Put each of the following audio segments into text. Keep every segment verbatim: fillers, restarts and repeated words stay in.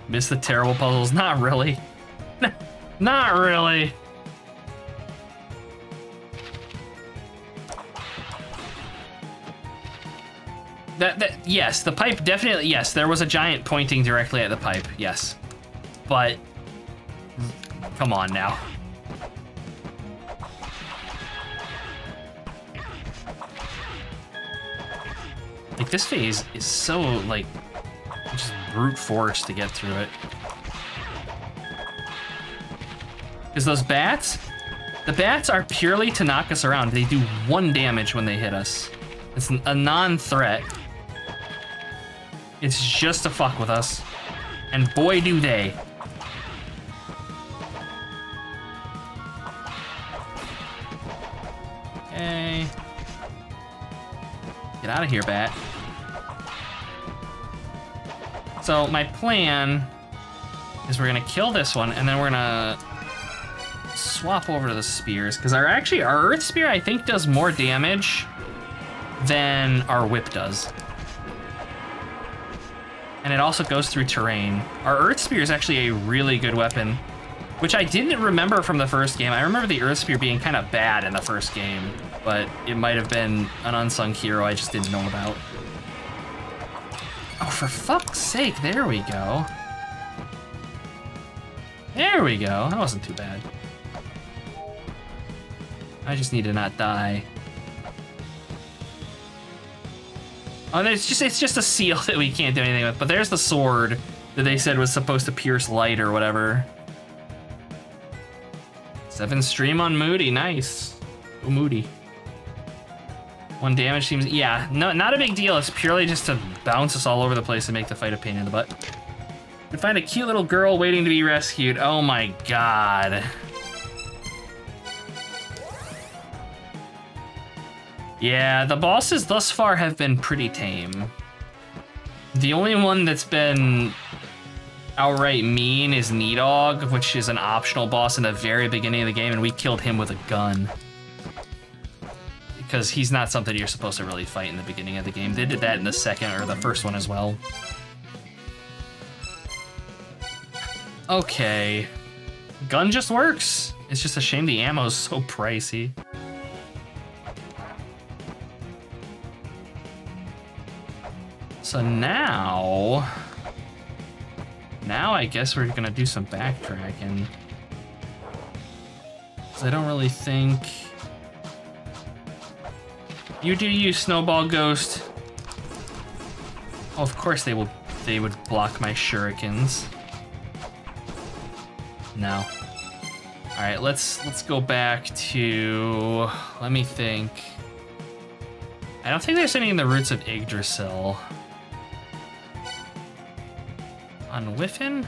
Miss the terrible puzzles? Not really. Not really. That, that, yes, the pipe definitely, yes, there was a giant pointing directly at the pipe, yes. But, come on now. Like, this phase is so, like, just brute force to get through it. Because those bats, the bats are purely to knock us around. They do one damage when they hit us. It's a non-threat. It's just to fuck with us. And boy, do they. Okay. Get out of here, bat. So my plan is we're gonna kill this one, and then we're gonna swap over to the spears, because our actually our earth spear I think does more damage than our whip does. And it also goes through terrain. Our earth spear is actually a really good weapon, which I didn't remember from the first game. I remember the earth spear being kind of bad in the first game, but it might have been an unsung hero I just didn't know about. Oh, for fuck's sake, there we go. There we go, that wasn't too bad. I just need to not die. Oh, it's just it's just a seal that we can't do anything with, but there's the sword that they said was supposed to pierce light or whatever. Seven stream on Moody, nice. Oh, Moody. One damage seems, yeah, no, not a big deal. It's purely just to bounce us all over the place and make the fight a pain in the butt. We find a cute little girl waiting to be rescued. Oh my god. Yeah, the bosses thus far have been pretty tame. The only one that's been outright mean is Needog, which is an optional boss in the very beginning of the game, and we killed him with a gun. Because he's not something you're supposed to really fight in the beginning of the game. They did that in the second or the first one as well. Okay. Gun just works. It's just a shame the ammo's so pricey. So now, now I guess we're gonna do some backtracking. 'Cause I don't really think, you do you, Snowball Ghost. Oh, of course they will, they would block my shurikens. No. All right, let's, let's go back to, let me think. I don't think there's any in the roots of Yggdrasil. On Whiffin?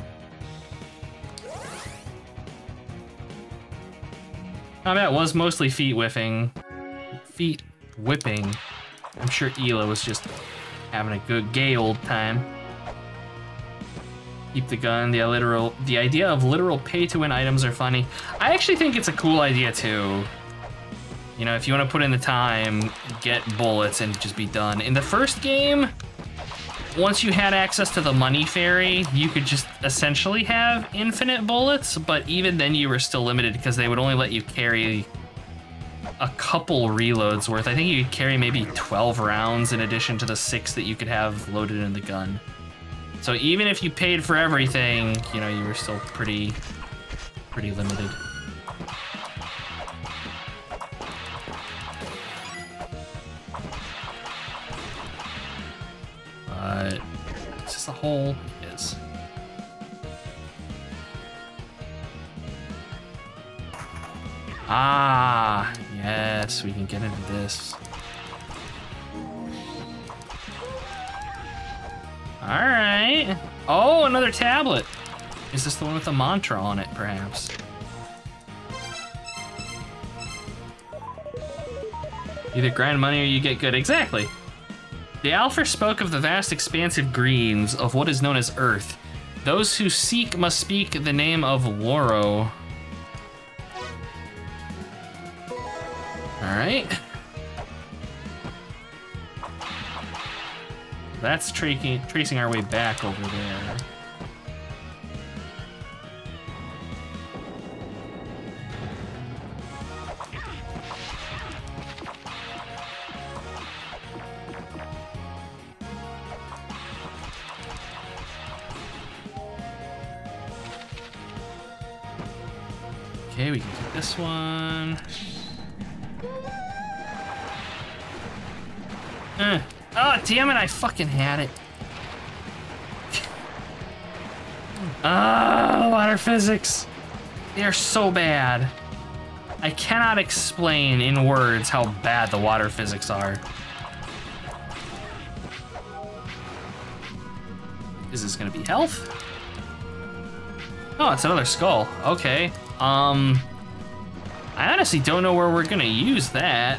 Combat was mostly feet whiffing. Feet whipping. I'm sure Ela was just having a good gay old time. Keep the gun, the literal the idea of literal pay-to-win items are funny. I actually think it's a cool idea too. You know, if you want to put in the time, get bullets and just be done. In the first game, once you had access to the money fairy, you could just essentially have infinite bullets, but even then you were still limited because they would only let you carry a couple reloads worth. I think you could carry maybe twelve rounds in addition to the six that you could have loaded in the gun. So even if you paid for everything, you know, you were still pretty, pretty limited. But it's just a hole. It is. Ah, yes, we can get into this. All right. Oh, another tablet. Is this the one with the mantra on it, perhaps? Either grind money or you get good. Exactly. The Alpha spoke of the vast expansive greens of what is known as Earth. Those who seek must speak the name of Loro. All right. That's tracing tracing our way back over there. Okay, we can do this one. Uh. Oh, damn it, I fucking had it. Ah, water physics. They are so bad. I cannot explain in words how bad the water physics are. Is this gonna be health? Oh, it's another skull. Okay. Um, I honestly don't know where we're gonna use that.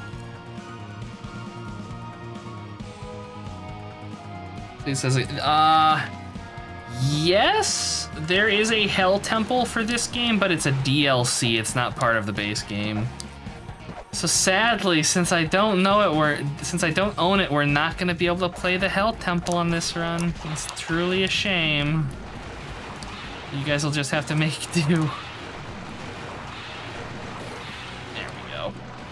It says, uh, yes, there is a Hell Temple for this game, but it's a D L C. It's not part of the base game. So sadly, since I don't know it, we're since I don't own it, we're not gonna be able to play the Hell Temple on this run. It's truly a shame. You guys will just have to make do. There we go.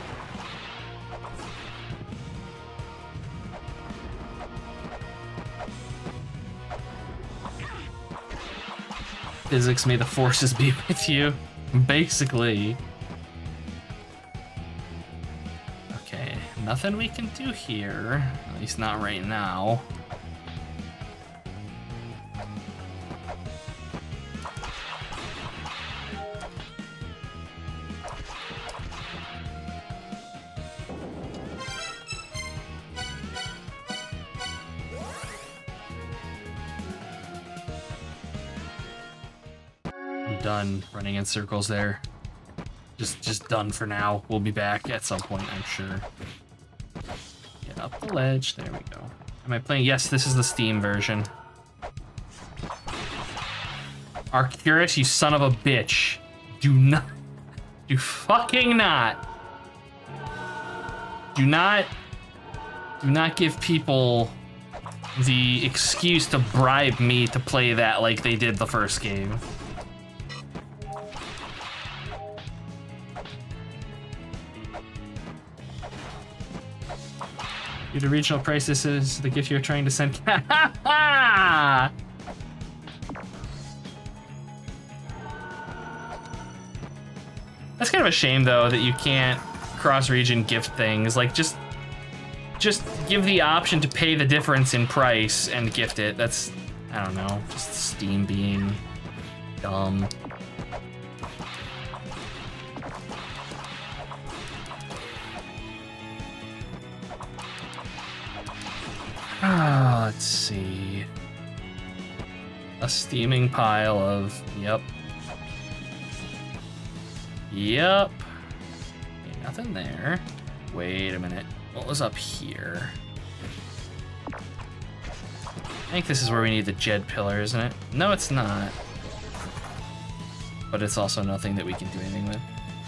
Physics, may the forces be with you. Basically. Okay, nothing we can do here. At least not right now. Done running in circles there. Just just done for now. We'll be back at some point, I'm sure. Get up the ledge. There we go. Am I playing? Yes, this is the Steam version. Arcturus, you son of a bitch. Do not. Do fucking not. Do not. Do not give people the excuse to bribe me to play that like they did the first game. Due to regional price, this is the gift you're trying to send. That's kind of a shame, though, that you can't cross-region gift things. Like, just, just give the option to pay the difference in price and gift it. That's, I don't know, just Steam being dumb. Ah, let's see. A steaming pile of, yep. Yep. Okay, nothing there. Wait a minute. What was up here? I think this is where we need the Jed pillar, isn't it? No, it's not. But it's also nothing that we can do anything with.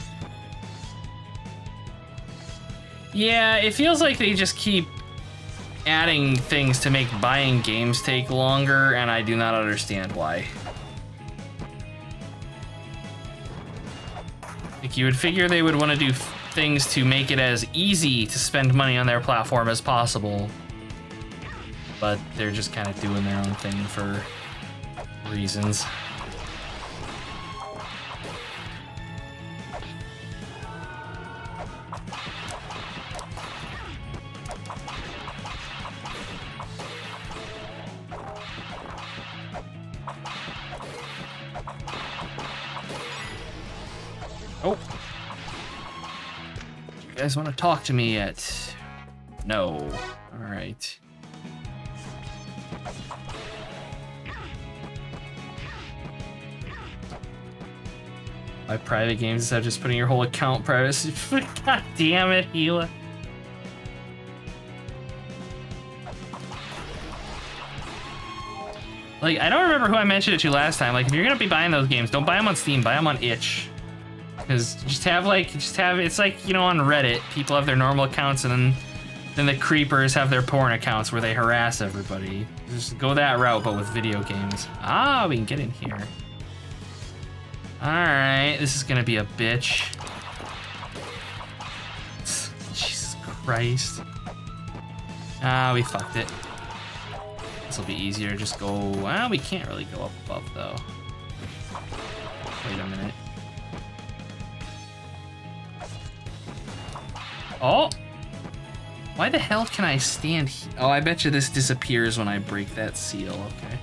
Yeah, it feels like they just keep adding things to make buying games take longer, and I do not understand why. Like, you would figure they would want to do things to make it as easy to spend money on their platform as possible, but they're just kind of doing their own thing for reasons. Oh. You guys want to talk to me yet? No. All right. By private games instead of just putting your whole account private. God damn it, Gila. Like, I don't remember who I mentioned it to last time. Like, if you're gonna be buying those games, don't buy them on Steam, buy them on itch. Because just have like, just have, it's like, you know, on Reddit, people have their normal accounts and then, then the creepers have their porn accounts where they harass everybody. Just go that route, but with video games. Ah, we can get in here. All right, this is gonna be a bitch. Jesus Christ. Ah, we fucked it. This will be easier, just go, well, we can't really go up above though. Wait a minute. Oh! Why the hell can I stand here? Oh, I bet you this disappears when I break that seal. Okay.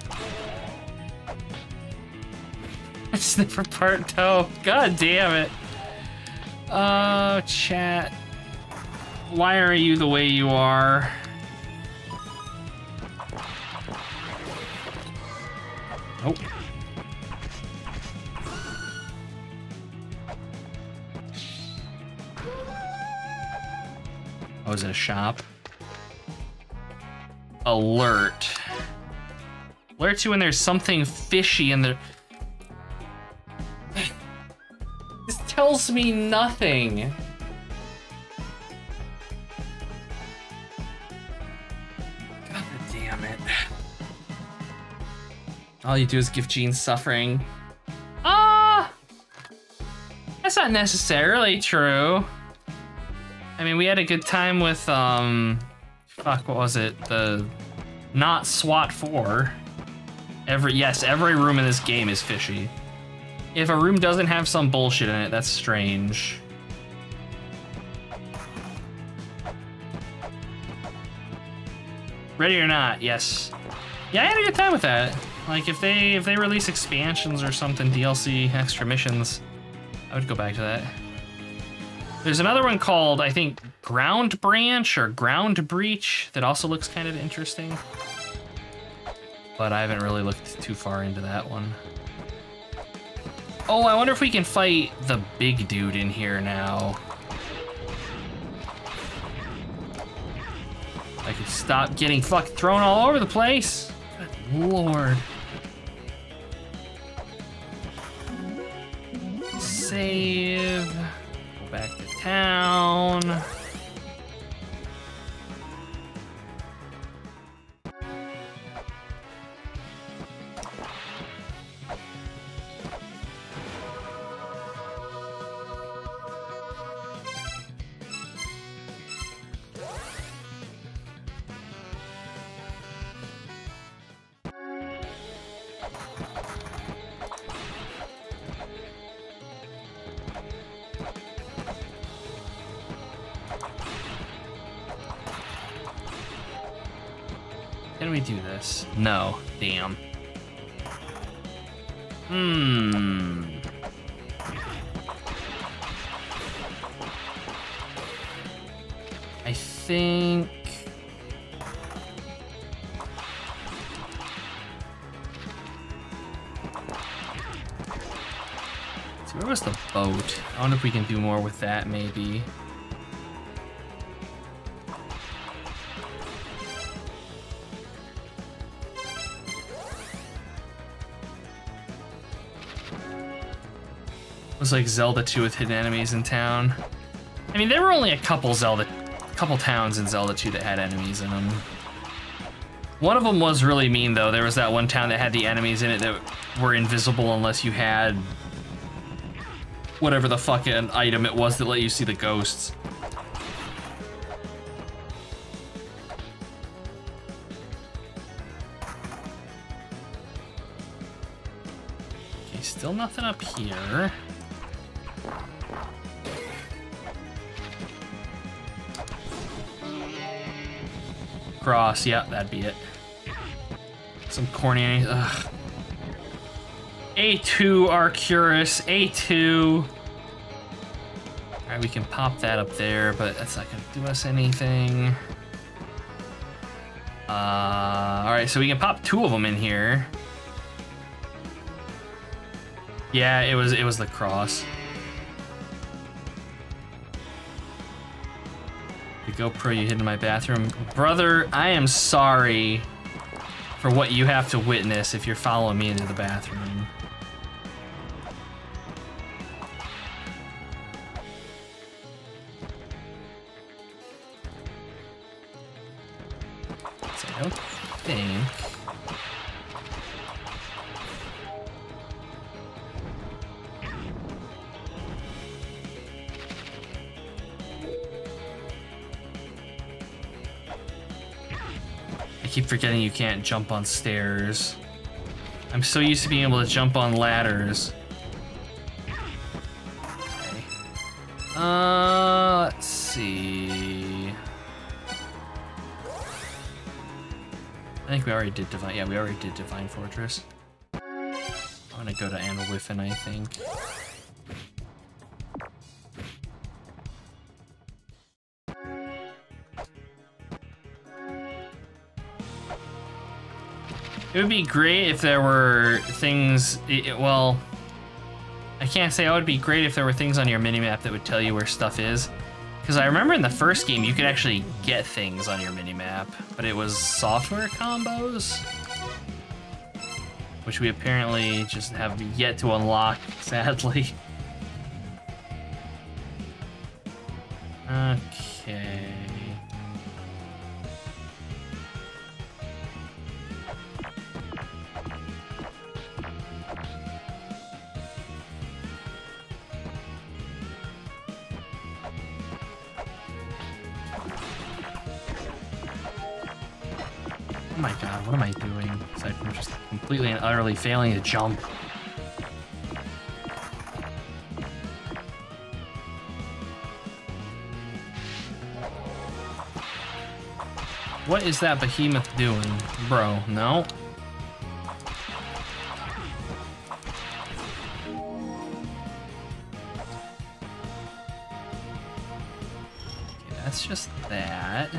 Sniffer part toe. God damn it. Uh, chat. Why are you the way you are? Nope. Oh, is it a shop? Alert. Alert you when there's something fishy in there. This tells me nothing. God damn it. All you do is give Gene suffering. Ah! That's not necessarily true. I mean, we had a good time with, um, fuck, what was it? The, not SWAT four. Every, yes, every room in this game is fishy. If a room doesn't have some bullshit in it, that's strange. Ready or not, yes. Yeah, I had a good time with that. Like, if they, if they release expansions or something, D L C, extra missions, I would go back to that. There's another one called, I think, Ground Branch or Ground Breach that also looks kind of interesting. But I haven't really looked too far into that one. Oh, I wonder if we can fight the big dude in here now. I could stop getting fucking thrown all over the place. Good lord. Save. Go back to town. Can we do this? No. Damn. Hmm. I think... So where was the boat? I wonder if we can do more with that, maybe. It was like Zelda two with hidden enemies in town. I mean, there were only a couple Zelda, couple towns in Zelda two that had enemies in them. One of them was really mean, though. There was that one town that had the enemies in it that were invisible unless you had whatever the fucking item it was that let you see the ghosts. Okay, still nothing up here. Cross, yeah, that'd be it. Some corny, ugh. A two Arcurus, A two. All right, we can pop that up there, but that's not gonna do us anything. Uh, all right, so we can pop two of them in here. Yeah, it was it was the cross. The GoPro you hid in my bathroom. Brother, I am sorry for what you have to witness if you're following me into the bathroom. So I don't think... I keep forgetting you can't jump on stairs. I'm so used to being able to jump on ladders. Okay. Uh, let's see. I think we already did Divine. Yeah, we already did Divine Fortress. I'm gonna go to Anawifin, I think. It would be great if there were things. It, well, I can't say. Oh, it would be great if there were things on your minimap that would tell you where stuff is. Because I remember in the first game you could actually get things on your minimap, but it was software combos, which we apparently just have yet to unlock, sadly. Okay. Oh my god, what am I doing? Aside from just completely and utterly failing to jump. What is that behemoth doing? Bro, no? Okay, that's just that.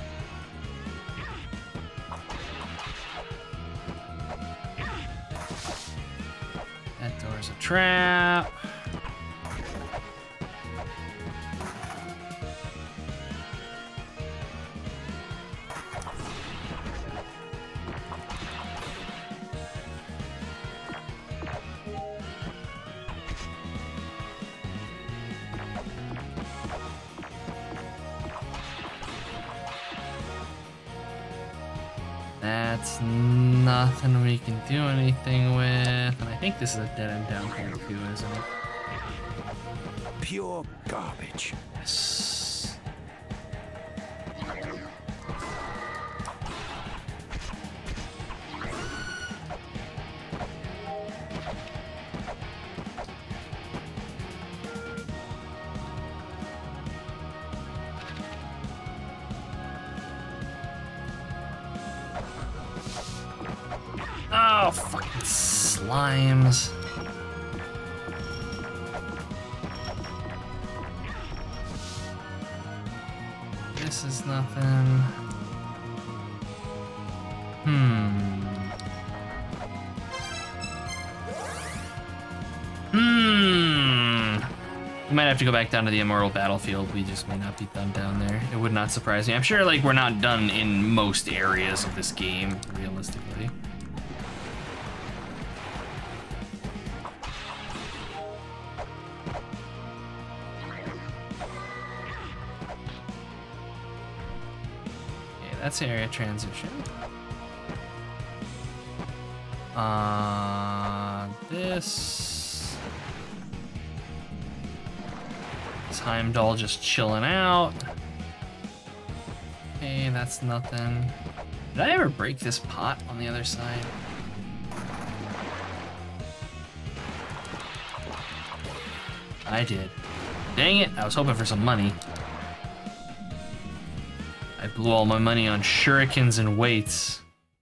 There's a trap. That's nothing we can do anything with. And I think this is a dead end down here too, isn't it? Pure garbage. Yes. Oh, fucking slimes. This is nothing. Hmm. Hmm. We might have to go back down to the Immortal Battlefield. We just may not be done down there. It would not surprise me. I'm sure, like, we're not done in most areas of this game, realistically. That's area transition. Uh, this. Time doll just chilling out. Okay, that's nothing. Did I ever break this pot on the other side? I did. Dang it, I was hoping for some money. I blew all my money on shurikens and weights.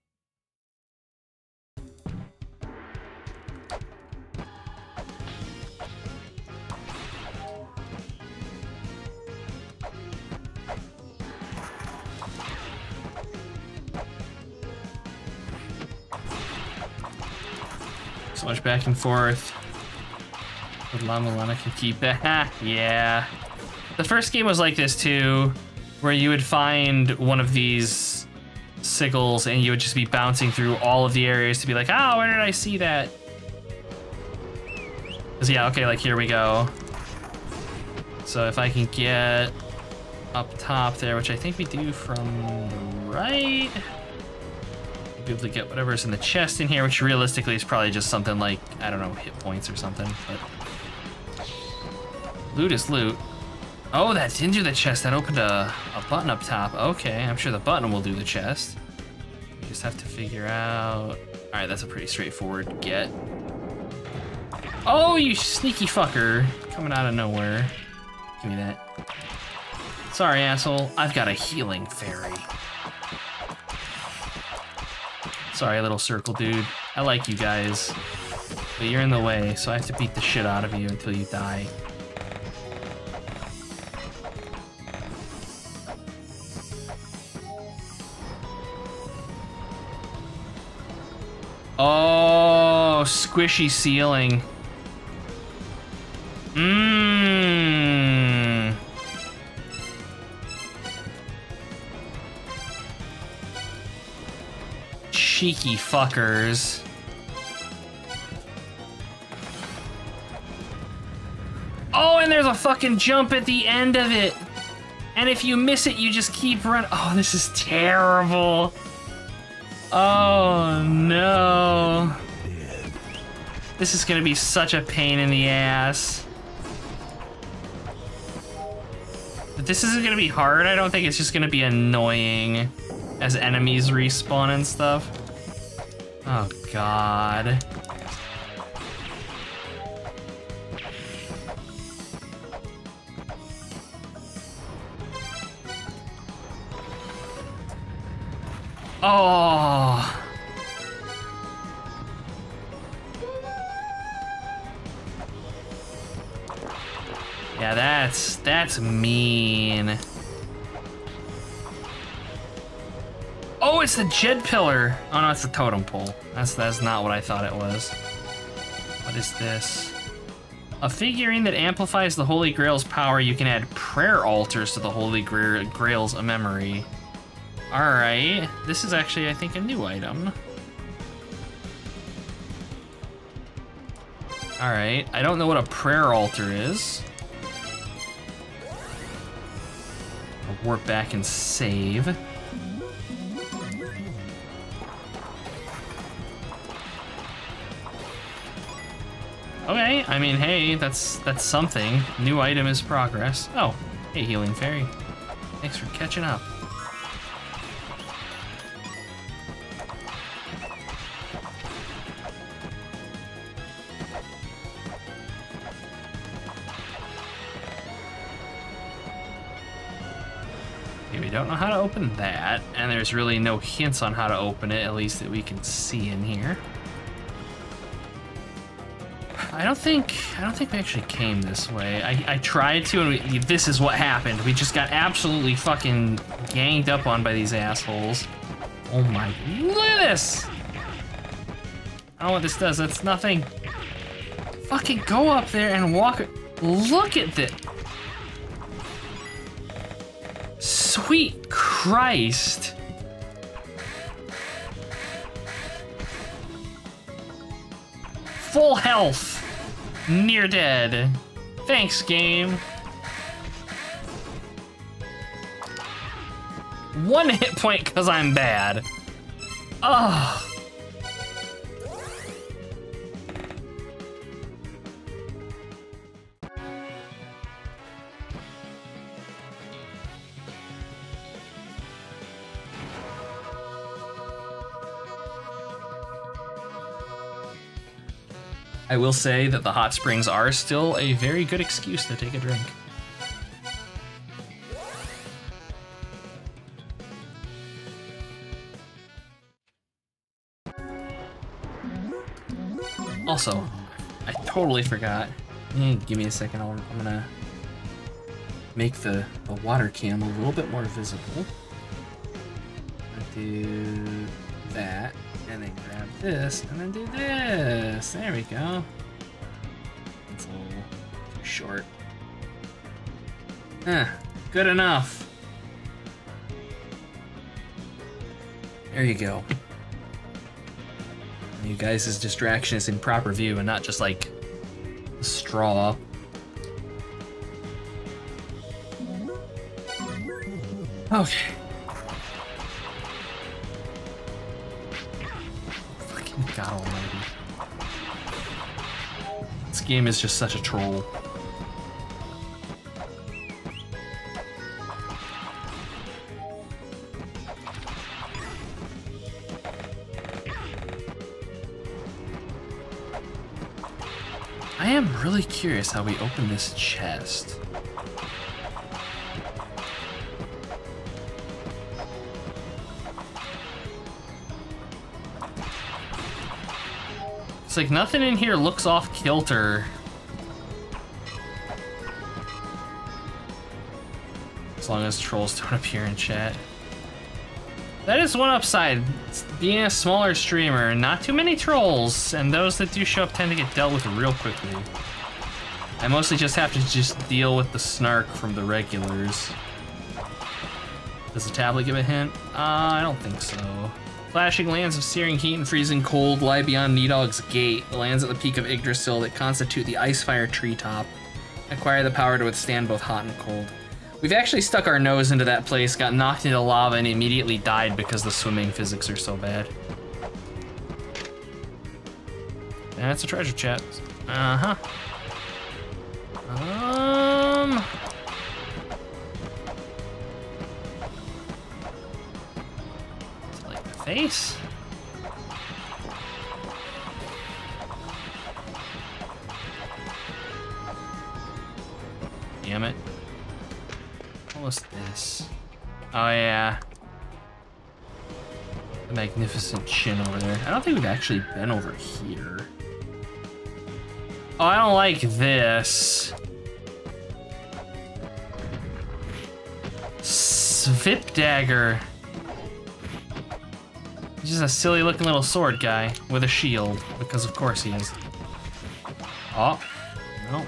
So much back and forth. But La-Mulana can keep that. Yeah. The first game was like this too, where you would find one of these sickles and you would just be bouncing through all of the areas to be like, oh, where did I see that? Cause yeah, okay, like here we go. So if I can get up top there, which I think we do from the right, be able to get whatever's in the chest in here, which realistically is probably just something like, I don't know, hit points or something, but loot is loot. Oh, that didn't do the chest. That opened a, a button up top. Okay, I'm sure the button will do the chest. You just have to figure out... All right, that's a pretty straightforward get. Oh, you sneaky fucker. Coming out of nowhere. Give me that. Sorry, asshole. I've got a healing fairy. Sorry, little circle dude. I like you guys. But you're in the way, so I have to beat the shit out of you until you die. Oh, squishy ceiling. Mmm. Cheeky fuckers. Oh, and there's a fucking jump at the end of it. And if you miss it, you just keep running. Oh, this is terrible. Oh, no. This is gonna be such a pain in the ass. But this isn't gonna be hard. I don't think it's just gonna be annoying as enemies respawn and stuff. Oh, God. Oh. Yeah, that's that's mean. Oh, it's the Jed pillar. Oh no, it's the totem pole. That's that's not what I thought it was. What is this? A figurine that amplifies the Holy Grail's power. You can add prayer altars to the Holy Gra Grail's memory. All right, this is actually, I think, a new item. All right, I don't know what a prayer altar is. I'll warp back and save. Okay, I mean, hey, that's that's something. New item is progress. Oh, hey, healing fairy. Thanks for catching up. We don't know how to open that, and there's really no hints on how to open it, at least that we can see in here. I don't think I don't think we actually came this way. I, I tried to, and we, this is what happened. We just got absolutely fucking ganged up on by these assholes. Oh my, look at this! I don't know what this does, that's nothing. Fucking go up there and walk, look at this. Sweet Christ. Full health. Near dead. Thanks, game. One hit point because I'm bad. Ugh. I will say that the hot springs are still a very good excuse to take a drink. Also, I totally forgot. Eh, give me a second, I'll, I'm gonna make the, the water cam a little bit more visible. I'll do that. And then grab this, and then do this. There we go. It's a little too short. Eh, good enough. There you go. You guys' distraction is in proper view and not just like a straw. Okay. God almighty. This game is just such a troll. I am really curious how we open this chest. It's like nothing in here looks off kilter. As long as trolls don't appear in chat. That is one upside, being a smaller streamer, not too many trolls, and those that do show up tend to get dealt with real quickly. I mostly just have to just deal with the snark from the regulars. Does the tablet give a hint? Uh, I don't think so. Flashing lands of searing heat and freezing cold lie beyond Nidog's Gate, the lands at the peak of Yggdrasil that constitute the Icefire treetop. Acquire the power to withstand both hot and cold. We've actually stuck our nose into that place, got knocked into lava, and immediately died because the swimming physics are so bad. That's a treasure chest. Uh-huh. Um... Is it like the face? Damn it. What's this? Oh yeah. The magnificent chin over there. I don't think we've actually been over here. Oh, I don't like this. Svip dagger. He's just a silly looking little sword guy with a shield, because of course he is. Oh, no.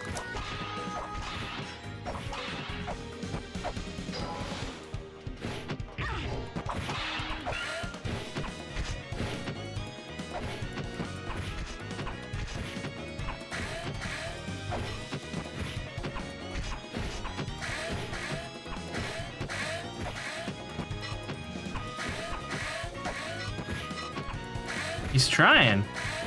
He's trying.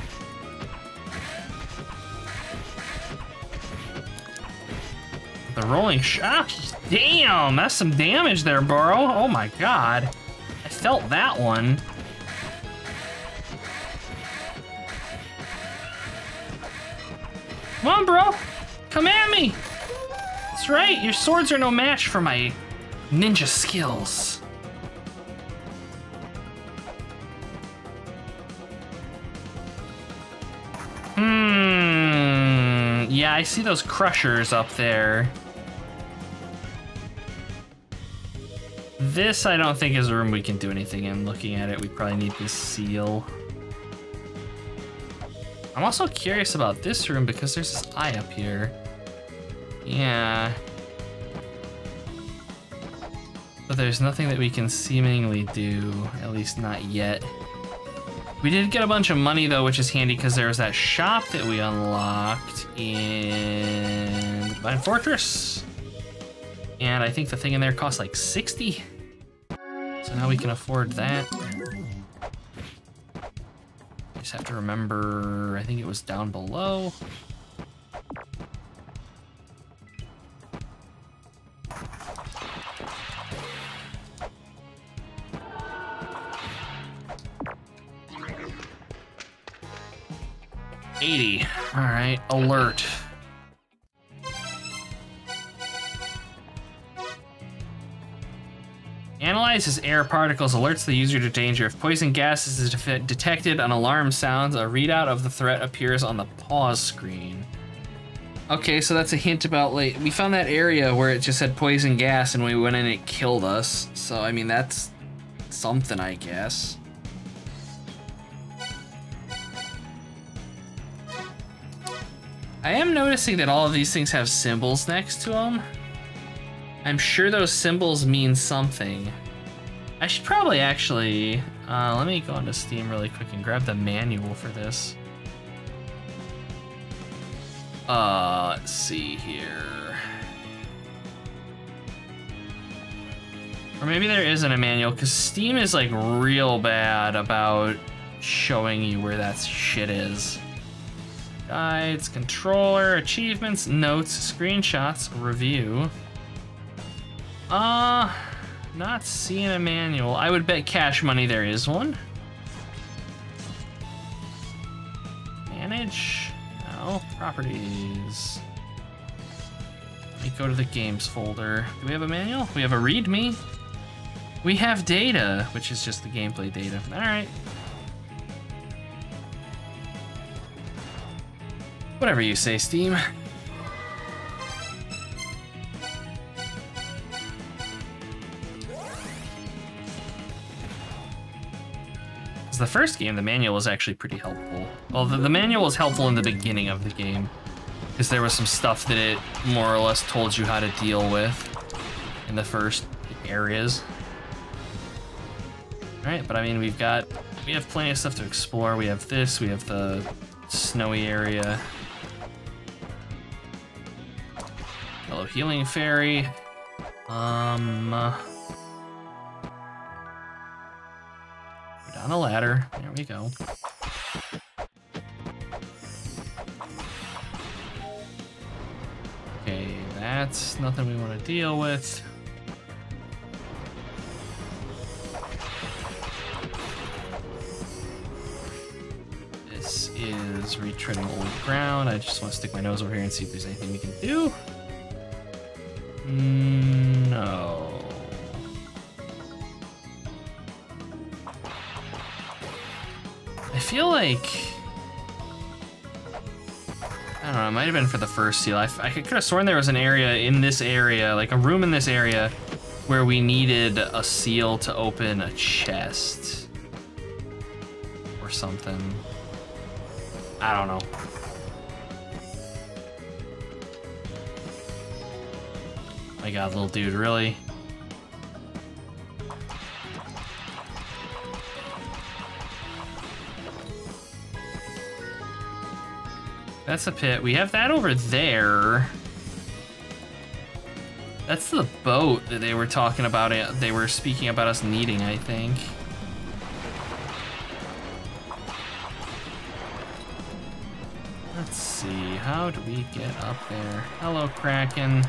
The rolling shot. Damn, that's some damage there, bro. Oh my god. I felt that one. Come on, bro. Come at me. That's right. Your swords are no match for my ninja skills. Hmm. Yeah, I see those crushers up there. This, I don't think, is a room we can do anything in. Looking at it, we probably need this seal. I'm also curious about this room because there's this eye up here. Yeah. But there's nothing that we can seemingly do, at least not yet. We did get a bunch of money though, which is handy because there was that shop that we unlocked in the Divine Fortress. And I think the thing in there costs like sixty. So now we can afford that. I just have to remember, I think it was down below. eighty. All right, alert. Analyzes air particles, alerts the user to danger. If poison gas is de detected, an alarm sounds. A readout of the threat appears on the pause screen. Okay, so that's a hint about, like, we found that area where it just said poison gas and we went in and it killed us. So, I mean, that's something, I guess. I am noticing that all of these things have symbols next to them. I'm sure those symbols mean something. I should probably actually, uh, let me go onto Steam really quick and grab the manual for this. Uh, let's see here. Or maybe there isn't a manual, because Steam is like real bad about showing you where that shit is. Guides, controller, achievements, notes, screenshots, review. Uh, not seeing a manual. I would bet cash money there is one. Manage, no, properties. Let me go to the games folder. Do we have a manual? We have a readme. We have data, which is just the gameplay data. All right. Whatever you say, Steam. The first game, the manual was actually pretty helpful. Well, the, the manual was helpful in the beginning of the game, because there was some stuff that it more or less told you how to deal with in the first areas. All right, but I mean, we've got, we have plenty of stuff to explore. We have this, we have the snowy area. Hello, healing fairy. Um... Uh, On a ladder. There we go. Okay, that's nothing we want to deal with. This is retreading old ground. I just want to stick my nose over here and see if there's anything we can do. Mm, no. I feel like, I don't know, it might have been for the first seal. I, I could have sworn there was an area in this area, like a room in this area, where we needed a seal to open a chest or something. I don't know. My God, little dude, really? That's a pit. We have that over there. That's the boat that they were talking about. It. They were speaking about us needing, I think. Let's see. How do we get up there? Hello, Kraken.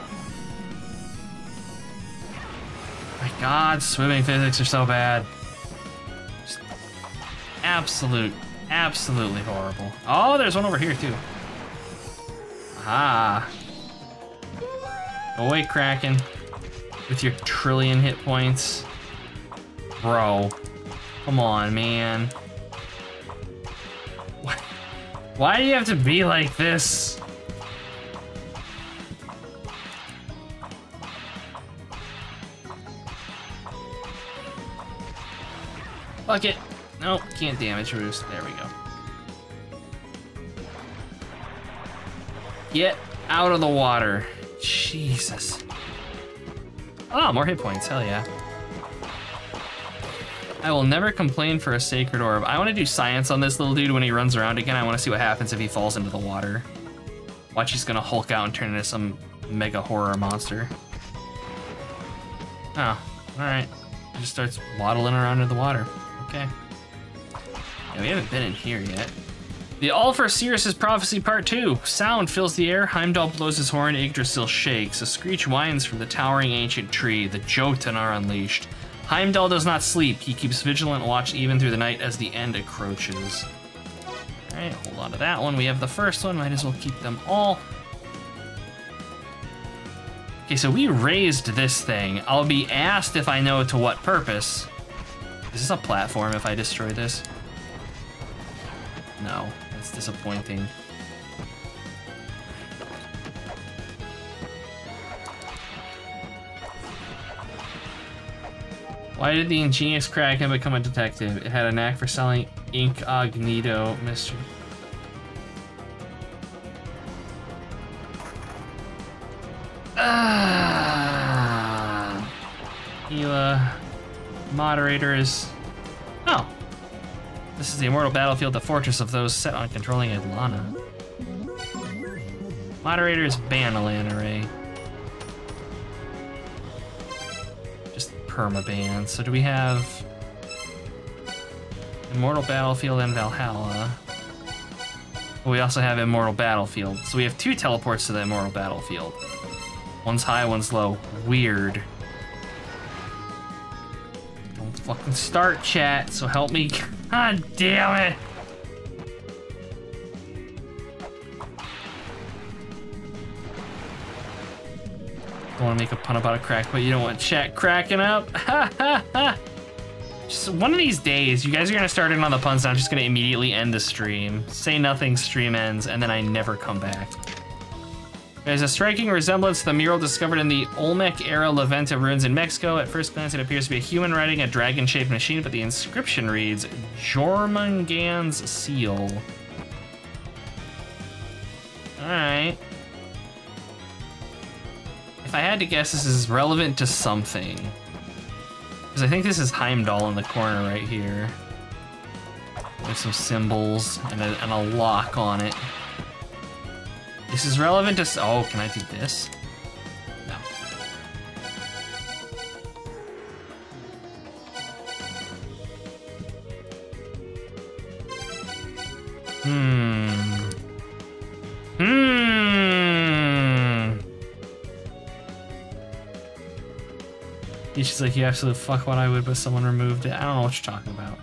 My God, swimming physics are so bad. Just absolute. Absolutely horrible. Oh, there's one over here too. Ah. Go away, Kraken. With your trillion hit points. Bro. Come on, man. Why, why do you have to be like this? Fuck it. Nope, can't damage Roost. There we go. Get out of the water. Jesus. Oh, more hit points. Hell yeah. I will never complain for a sacred orb. I want to do science on this little dude when he runs around again. I want to see what happens if he falls into the water. Watch, he's gonna Hulk out and turn into some mega horror monster. Oh, alright. He just starts waddling around in the water. Okay. Yeah, we haven't been in here yet. The All for Sirius's Prophecy Part two. Sound fills the air, Heimdall blows his horn, Yggdrasil shakes. A screech whines from the towering ancient tree. The Jotun are unleashed. Heimdall does not sleep. He keeps vigilant watch even through the night as the end approaches. Alright, hold on to that one. We have the first one. Might as well keep them all. Okay, so we raised this thing. I'll be asked if I know to what purpose. Is this a platform if I destroy this? No, that's disappointing. Why did the ingenious Kraken become a detective? It had a knack for selling incognito mystery. Ah, Hela, moderator is. Oh, this is the immortal battlefield, the fortress of those set on controlling Eg-Lana. Moderator is ban array. Permaban. So do we have Immortal Battlefield and Valhalla? We also have Immortal Battlefield. So we have two teleports to the Immortal Battlefield. One's high, one's low. Weird. Don't fucking start, chat, so help me. God damn it! I want to make a pun about a crack, but you don't want chat cracking up. Ha ha ha! Just one of these days, you guys are gonna start in on the puns, and I'm just gonna immediately end the stream. Say nothing, stream ends, and then I never come back. There's a striking resemblance to the mural discovered in the Olmec-era Levanta ruins in Mexico. At first glance, it appears to be a human riding a dragon-shaped machine, but the inscription reads, Jormungand's seal. Alright. If I had to guess, this is relevant to something. Because I think this is Heimdall in the corner right here. There's some symbols and a, and a lock on it. This is relevant to... Oh, can I do this? No. Hmm. Hmm. He's just like, you absolute fuck what I would, but someone removed it. I don't know what you're talking about.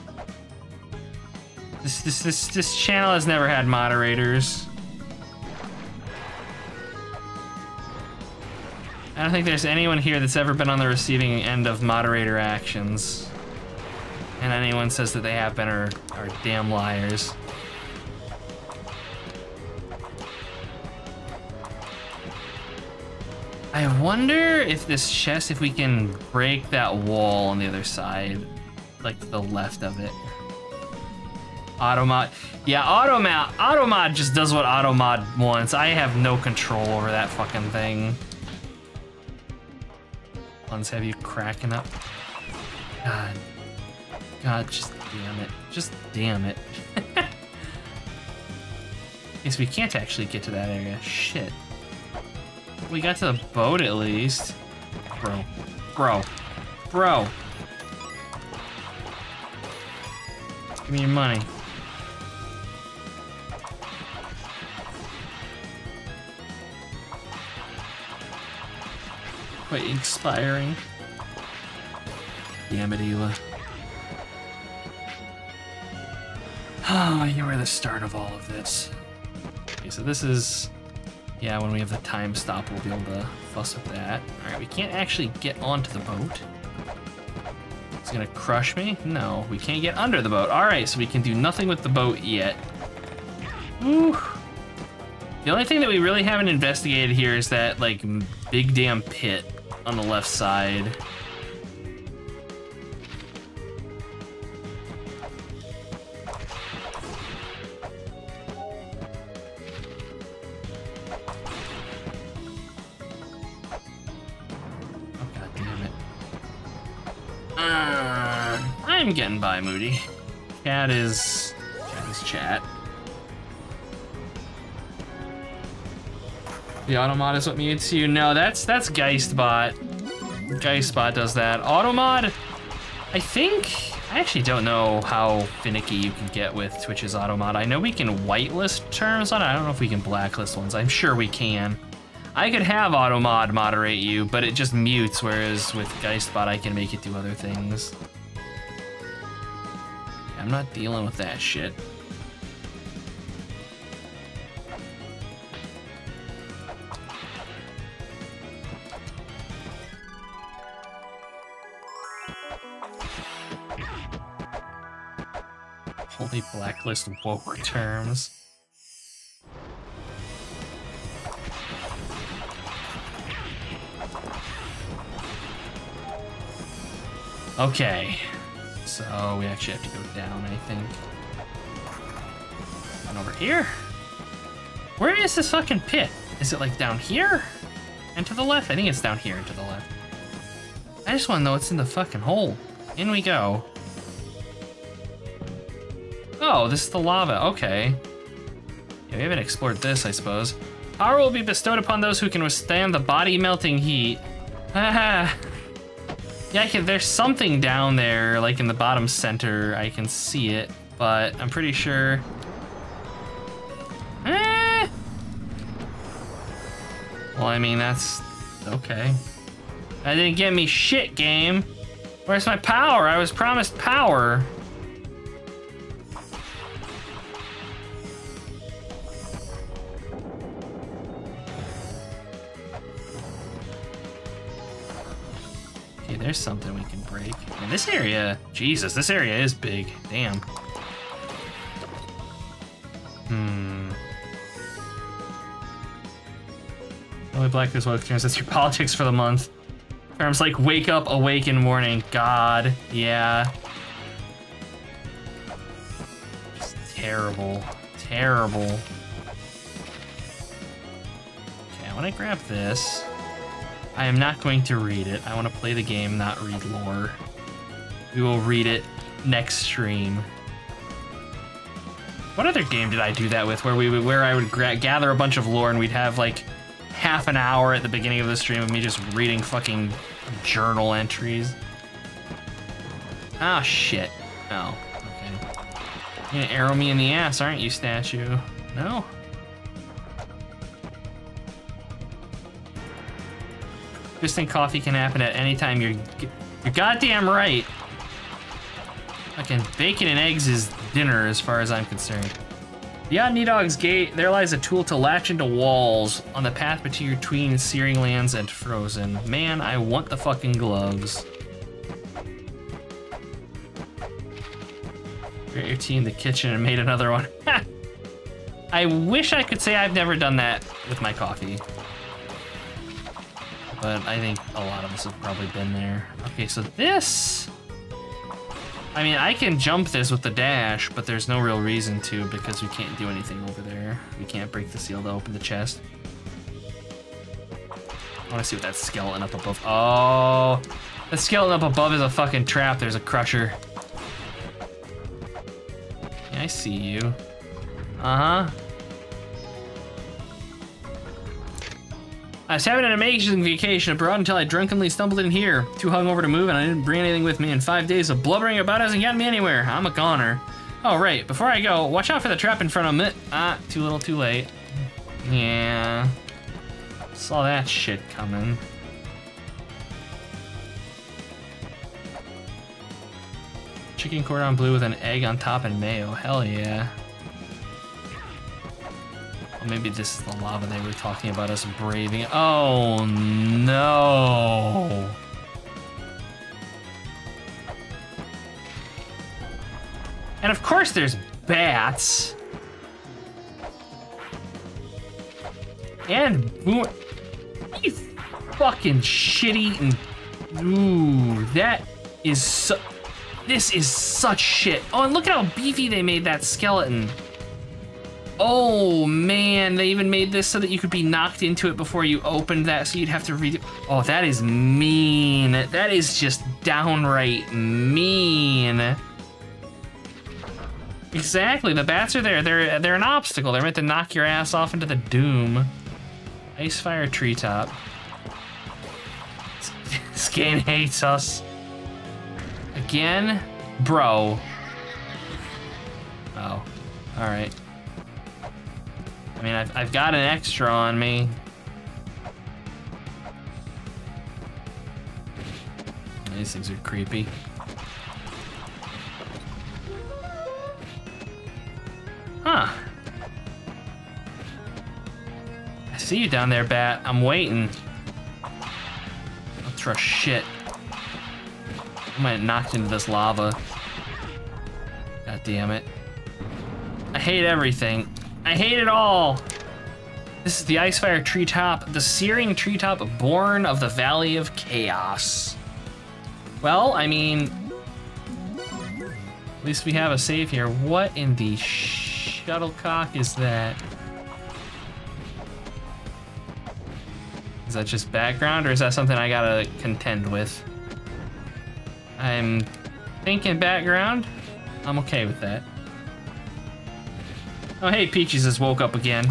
This, this, this, this channel has never had moderators. I don't think there's anyone here that's ever been on the receiving end of moderator actions. And anyone says that they have been are, are damn liars. I wonder if this chest, if we can break that wall on the other side, like to the left of it. Automod. Yeah, Automod, Automod just does what Automod wants. I have no control over that fucking thing. Let's have you cracking up. God. God, just damn it. Just damn it. Guess we can't actually get to that area. Shit. We got to the boat at least. Bro. Bro. Bro. Give me your money. Quite expiring. Damn it, Ela. Oh, you were the start of all of this. Okay, so this is... Yeah, when we have the time stop, we'll be able to fuss with that. Alright, we can't actually get onto the boat. It's gonna crush me? No, we can't get under the boat. Alright, so we can do nothing with the boat yet. Woo. The only thing that we really haven't investigated here is that, like, big damn pit on the left side. Oh, god damn it. Uh, I'm getting by, Moody. Chat is... Chat is chat. The Automod is what mutes you. No, that's that's Geistbot. Geistbot does that. Automod, I think, I actually don't know how finicky you can get with Twitch's Automod. I know we can whitelist terms on it. I don't know if we can blacklist ones. I'm sure we can. I could have Automod moderate you, but it just mutes, whereas with Geistbot, I can make it do other things. I'm not dealing with that shit. Only blacklist woke terms. Okay, so we actually have to go down, I think. And over here? Where is this fucking pit? Is it like down here? And to the left? I think it's down here and to the left. I just want to know what's in the fucking hole. In we go. Oh, this is the lava, okay. Yeah, we haven't explored this, I suppose. Power will be bestowed upon those who can withstand the body melting heat. Haha. Yeah, I can, there's something down there, like in the bottom center. I can see it, but I'm pretty sure. Eh. Well, I mean, that's okay. That didn't get me shit, game. Where's my power? I was promised power. there's something we can break. And this area, Jesus, this area is big. Damn. Hmm. Only black is what turns. That's your politics for the month. Terms like wake up, awaken, morning. God, yeah. It's terrible, terrible. Okay, I want to grab this. I am not going to read it. I want to play the game, not read lore. We will read it next stream. What other game did I do that with? Where we would, where I would gra gather a bunch of lore and we'd have like half an hour at the beginning of the stream of me just reading fucking journal entries. Ah, shit. Oh, okay. You're gonna arrow me in the ass, aren't you, statue? No? Just think coffee can happen at any time. You're, you're goddamn right. Fucking bacon and eggs is dinner as far as I'm concerned. Beyond Needog's Gate, there lies a tool to latch into walls on the path between Searing Lands and Frozen. Man, I want the fucking gloves. Get your tea in the kitchen and made another one. I wish I could say I've never done that with my coffee. But I think a lot of us have probably been there. Okay, so this... I mean, I can jump this with the dash, but there's no real reason to because we can't do anything over there. We can't break the seal to open the chest. I want to see what that skeleton up above... Oh! The skeleton up above is a fucking trap. There's a crusher. Yeah, I see you. Uh-huh. I was having an amazing vacation abroad until I drunkenly stumbled in here. Too hungover to move and I didn't bring anything with me, and five days of blubbering about hasn't gotten me anywhere. I'm a goner. Oh, right. Before I go, watch out for the trap in front of me. Ah, too little, too late. Yeah. Saw that shit coming. Chicken cordon bleu with an egg on top and mayo. Hell yeah. Maybe this is the lava they were talking about us braving. Oh no! And of course there's bats. And boom. You fucking shit-eating. Ooh, that is so. This is such shit. Oh, and look at how beefy they made that skeleton. Oh man, they even made this so that you could be knocked into it before you opened that, so you'd have to read it. Oh, that is mean. That is just downright mean. Exactly, the bats are there. They're they're an obstacle. They're meant to knock your ass off into the doom. Icefire treetop. This game hates us. Again? Bro. Oh, all right. I mean, I've, I've got an extra on me. These things are creepy. Huh. I see you down there, Bat. I'm waiting. Don't trust shit. I might have knocked into this lava. God damn it. I hate everything. I hate it all. This is the Icefire Treetop, the Searing Treetop born of the Valley of Chaos. Well, I mean, at least we have a save here. What in the shuttlecock is that? Is that just background, or is that something I gotta contend with? I'm thinking background. I'm okay with that. Oh, hey, Peaches has woke up again.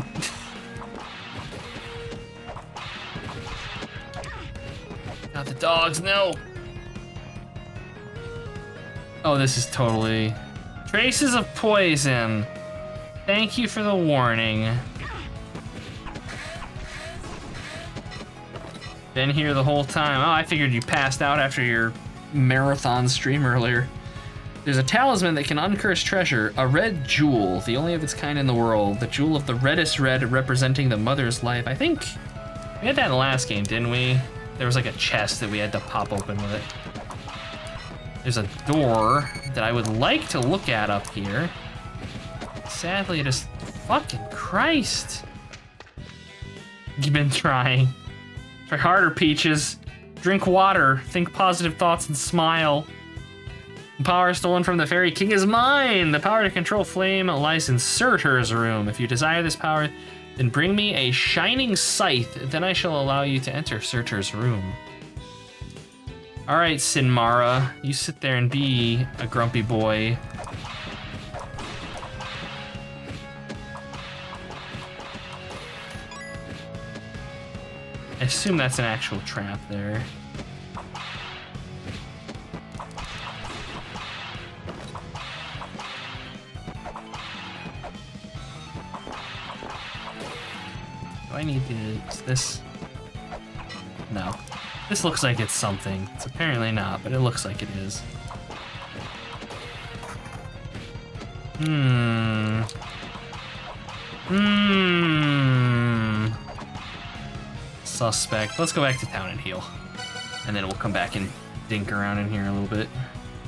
Not the dogs, no. Oh, this is totally... Traces of poison. Thank you for the warning. Been here the whole time. Oh, I figured you passed out after your marathon stream earlier. There's a talisman that can uncurse treasure, a red jewel, the only of its kind in the world. The jewel of the reddest red representing the mother's life. I think we had that in the last game, didn't we? There was like a chest that we had to pop open with it. There's a door that I would like to look at up here. Sadly, it is fucking Christ. You've been trying. Try harder, Peaches. Drink water, think positive thoughts, and smile. The power stolen from the Fairy King is mine! The power to control flame lies in Surtur's room. If you desire this power, then bring me a shining scythe. Then I shall allow you to enter Surtur's room. All right, Sinmara, you sit there and be a grumpy boy. I assume that's an actual trap there. Do I need to use this? No. This looks like it's something. It's apparently not, but it looks like it is. Hmm. Hmm. Suspect. Let's go back to town and heal. And then we'll come back and dink around in here a little bit.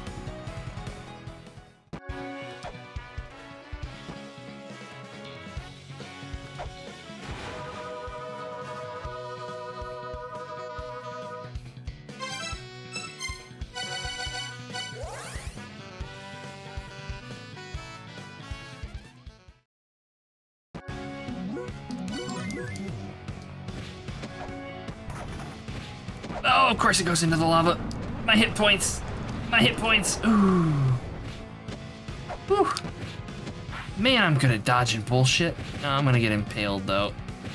Oh, of course it goes into the lava. My hit points. My hit points. Ooh. Whew. Man, I'm good at dodging bullshit. No, I'm gonna get impaled though.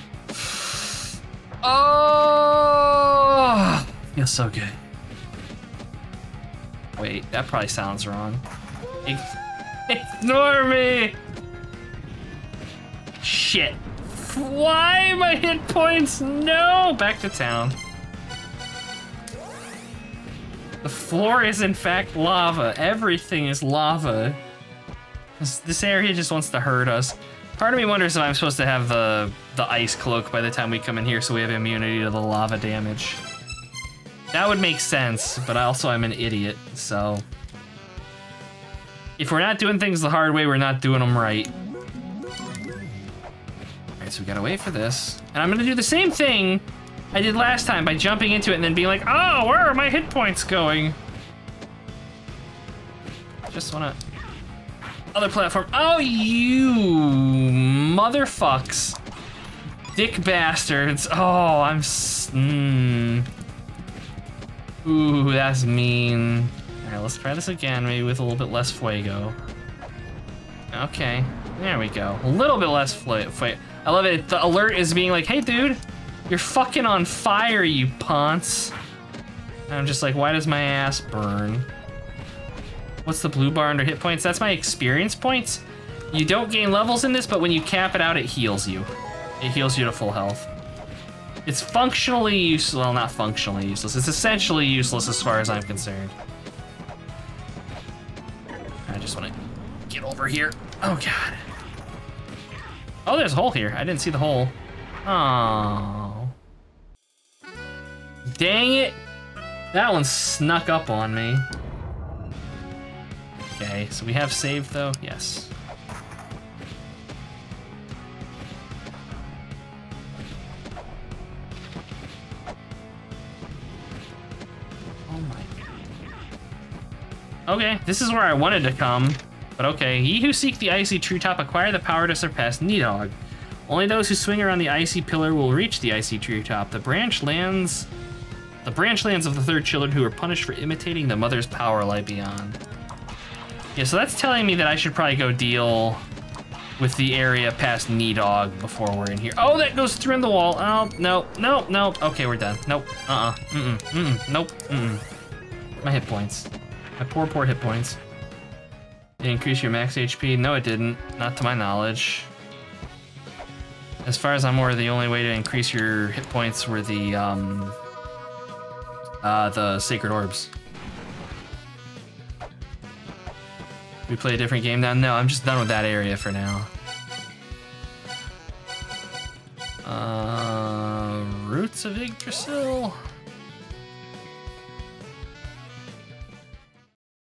Oh, feels so good. Wait, that probably sounds wrong. Ignore me. Shit. Why my hit points? No, back to town. The floor is in fact lava. Everything is lava. This, this area just wants to hurt us. Part of me wonders if I'm supposed to have the, the ice cloak by the time we come in here so we have immunity to the lava damage. That would make sense, but also I'm an idiot, so... If we're not doing things the hard way, we're not doing them right. Alright, so we gotta wait for this. And I'm gonna do the same thing I did last time by jumping into it and then being like, oh, where are my hit points going? Just wanna... Other platform. Oh, you motherfucks. Dick bastards. Oh, I'm... S mm. Ooh, that's mean. Alright, let's try this again, maybe with a little bit less fuego. Okay, there we go. A little bit less fuego. I love it. The alert is being like, hey, dude. You're fucking on fire, you ponce. And I'm just like, why does my ass burn? What's the blue bar under hit points? That's my experience points. You don't gain levels in this, but when you cap it out, it heals you. It heals you to full health. It's functionally useless. Well, not functionally useless. It's essentially useless as far as I'm concerned. I just want to get over here. Oh, God. Oh, there's a hole here. I didn't see the hole. Oh. Dang it. That one snuck up on me. Okay, so we have saved though? Yes. Oh my. Okay, this is where I wanted to come, but okay. Ye who seek the icy treetop acquire the power to surpass Nidhogg. Only those who swing around the icy pillar will reach the icy treetop. The branch lands, the branch lands of the third children who are punished for imitating the mother's power lie beyond. Yeah, so that's telling me that I should probably go deal with the area past Nidhogg before we're in here. Oh, that goes through in the wall. Oh, no, no, no. Okay, we're done. Nope. Uh-uh. Mm-mm. Mm-mm. Nope. Mm-mm. My hit points. My poor, poor hit points. Did it increase your max H P? No, it didn't. Not to my knowledge. As far as I'm aware, the only way to increase your hit points were the, um... Uh, the Sacred Orbs. We play a different game now? No, I'm just done with that area for now. Uh, Roots of Yggdrasil?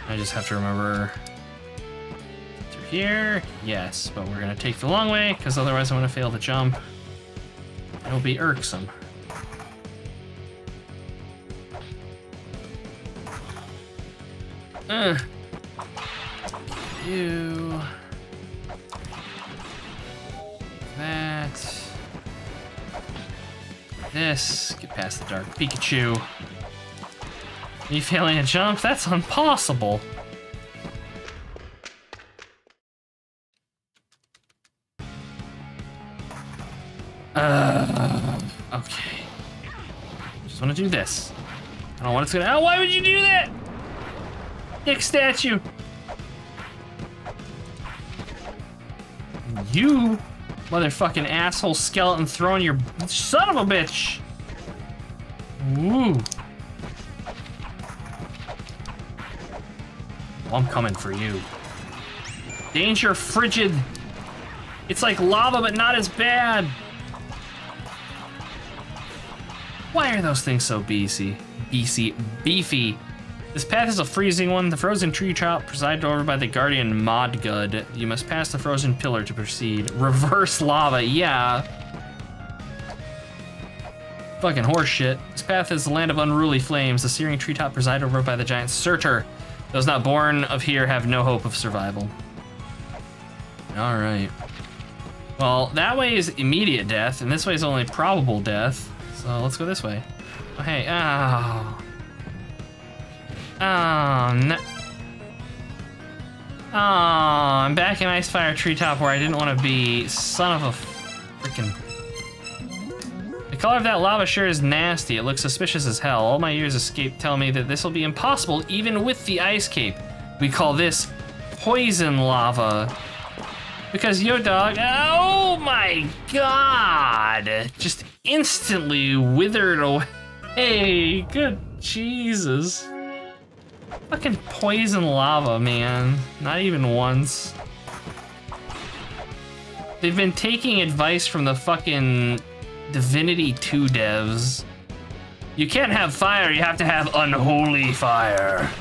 I just have to remember through here. Yes, but we're gonna take the long way because otherwise I'm gonna fail the jump. It'll be irksome. Uh. You. That. This. Get past the dark Pikachu. Me failing a jump? That's impossible. Uh, okay. Just want to do this. I don't know what it's gonna. Oh, why would you do that? Dick statue. You motherfucking asshole skeleton throwing your son of a bitch. Woo. Well, I'm coming for you. Danger frigid. It's like lava, but not as bad. Why are those things so beefy? Beefy, beefy. This path is a freezing one. The frozen tree top presided over by the guardian Modgud. You must pass the frozen pillar to proceed. Reverse lava, yeah. Fucking horseshit. This path is the land of unruly flames. The searing treetop presided over by the giant Surtur. Those not born of here have no hope of survival. All right. Well, that way is immediate death, and this way is only probable death. So let's go this way. Oh, hey, oh. Oh, no. Oh, I'm back in Icefire Treetop where I didn't want to be. Son of a freaking. The color of that lava sure is nasty. It looks suspicious as hell. All my years escape tell me that this will be impossible even with the ice cape. We call this poison lava. Because yo dog, oh my god, just instantly withered away. Hey, good Jesus. Fucking poison lava, man. Not even once. They've been taking advice from the fucking Divinity two devs. You can't have fire, you have to have unholy fire.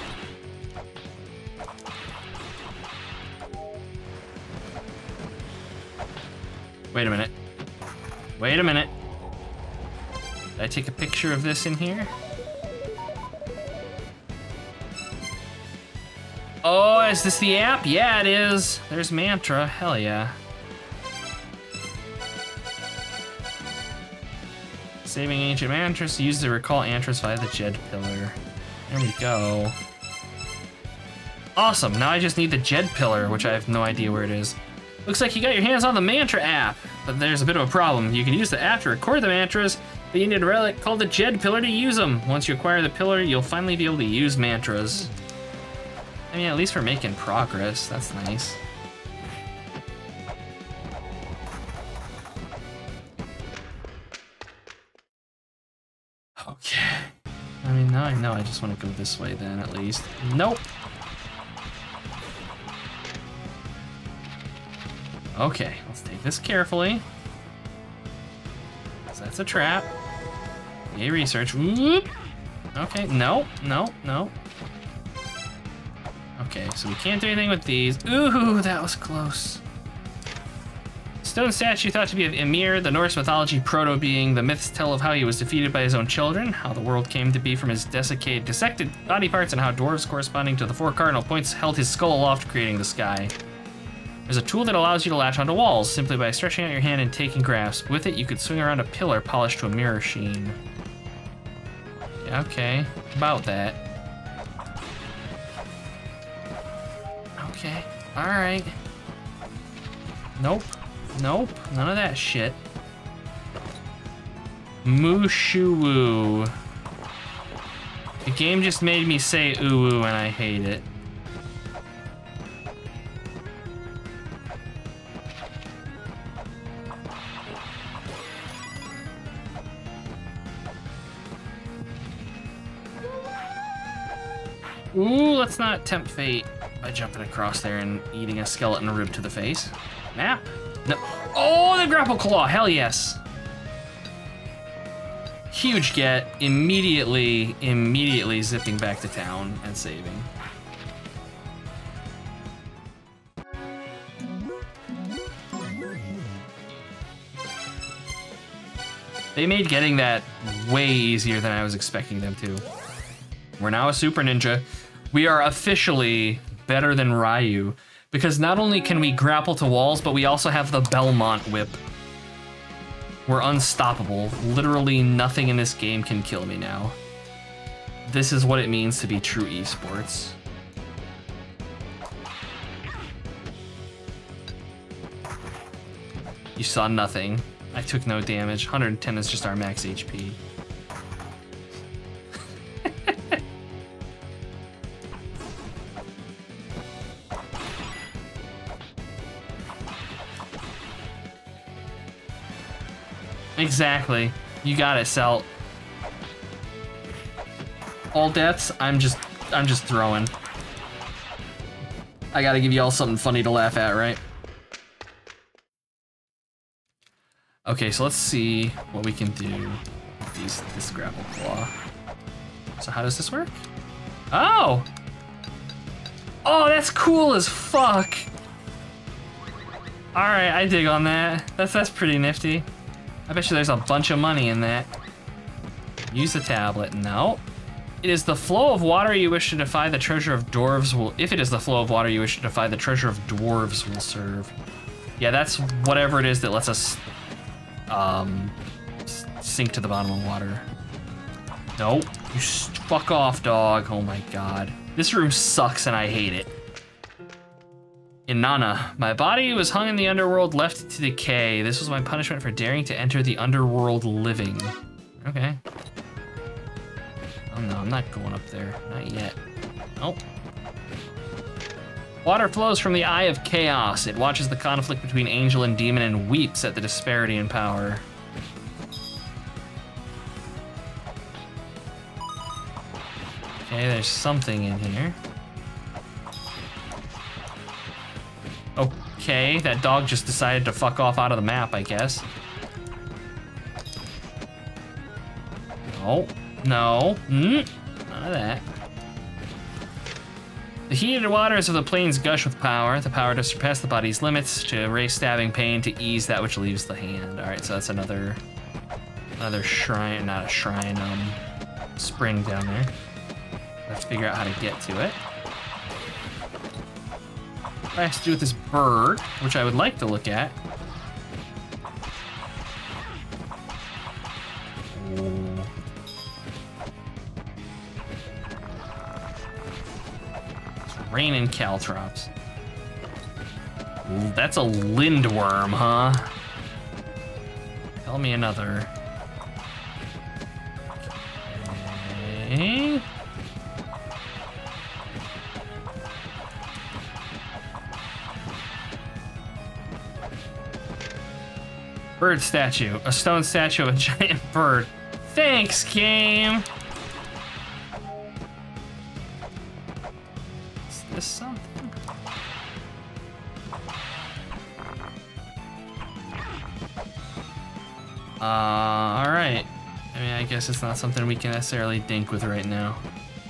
Wait a minute. Wait a minute. Did I take a picture of this in here? Oh, is this the app? Yeah, it is. There's Mantra. Hell yeah. Saving ancient mantras. Use to recall mantras via the Jed Pillar. There we go. Awesome. Now I just need the Jed Pillar, which I have no idea where it is. Looks like you got your hands on the Mantra app, but there's a bit of a problem. You can use the app to record the mantras, but you need a relic called the Jed Pillar to use them. Once you acquire the pillar, you'll finally be able to use mantras. I mean, at least we're making progress. That's nice. Okay. I mean, now I know I just want to go this way then, at least. Nope. Okay, let's take this carefully. So that's a trap. Yay, research. Whoop. Okay, no, no, no. Okay, so we can't do anything with these. Ooh, that was close. Stone statue thought to be of Ymir, the Norse mythology proto-being. The myths tell of how he was defeated by his own children, how the world came to be from his desiccated, dissected body parts, and how dwarves corresponding to the four cardinal points held his skull aloft, creating the sky. There's a tool that allows you to latch onto walls simply by stretching out your hand and taking grasp. With it, you could swing around a pillar polished to a mirror sheen. Yeah, okay, about that. Okay, all right. Nope, nope, none of that shit. Mushu-woo. The game just made me say ooh-woo and I hate it. Ooh, let's not tempt fate by jumping across there and eating a skeleton rib to the face. Map? No. Oh, the grapple claw, hell yes. Huge get, immediately, immediately zipping back to town and saving. They made getting that way easier than I was expecting them to. We're now a super ninja. We are officially better than Ryu, because not only can we grapple to walls, but we also have the Belmont whip. We're unstoppable. Literally nothing in this game can kill me now. This is what it means to be true esports. You saw nothing. I took no damage. one hundred ten is just our max H P. Exactly. You got it, Celt. All deaths, I'm just I'm just throwing. I gotta give you all something funny to laugh at, right? Okay, so let's see what we can do with these, this grapple claw. So how does this work? Oh! Oh, that's cool as fuck! Alright, I dig on that. That's, that's pretty nifty. I bet you there's a bunch of money in that. Use the tablet. No. It is the flow of water you wish to defy the treasure of dwarves will... If it is the flow of water you wish to defy the treasure of dwarves will serve. Yeah, that's whatever it is that lets us um, sink to the bottom of water. Nope. You fuck off, dog. Oh my god. This room sucks and I hate it. Eg-Lana, my body was hung in the underworld, left to decay. This was my punishment for daring to enter the underworld living. Okay. Oh no, I'm not going up there. Not yet. Nope. Water flows from the Eye of Chaos. It watches the conflict between angel and demon and weeps at the disparity in power. Okay, there's something in here. Okay, that dog just decided to fuck off out of the map, I guess. No, no, mm, none of that. The heated waters of the plains gush with power, the power to surpass the body's limits, to erase stabbing pain, to ease that which leaves the hand. All right, so that's another, another shrine, not a shrine, um, spring down there. Let's figure out how to get to it. What has to do with this bird, which I would like to look at. Ooh. It's raining caltrops. Ooh, that's a lindworm, huh? Tell me another. Okay. Bird statue. A stone statue of a giant bird. Thanks, game! Is this something? Uh, alright. I mean, I guess it's not something we can necessarily dink with right now.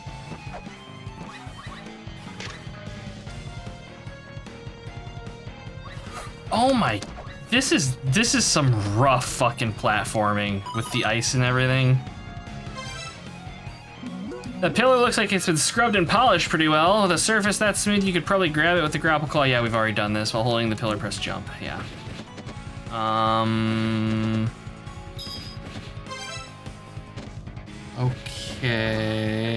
Oh my... This is this is some rough fucking platforming with the ice and everything. The pillar looks like it's been scrubbed and polished pretty well. The surface that smooth, you could probably grab it with the grapple claw. Yeah, we've already done this while holding the pillar, press jump. Yeah. Um. Okay.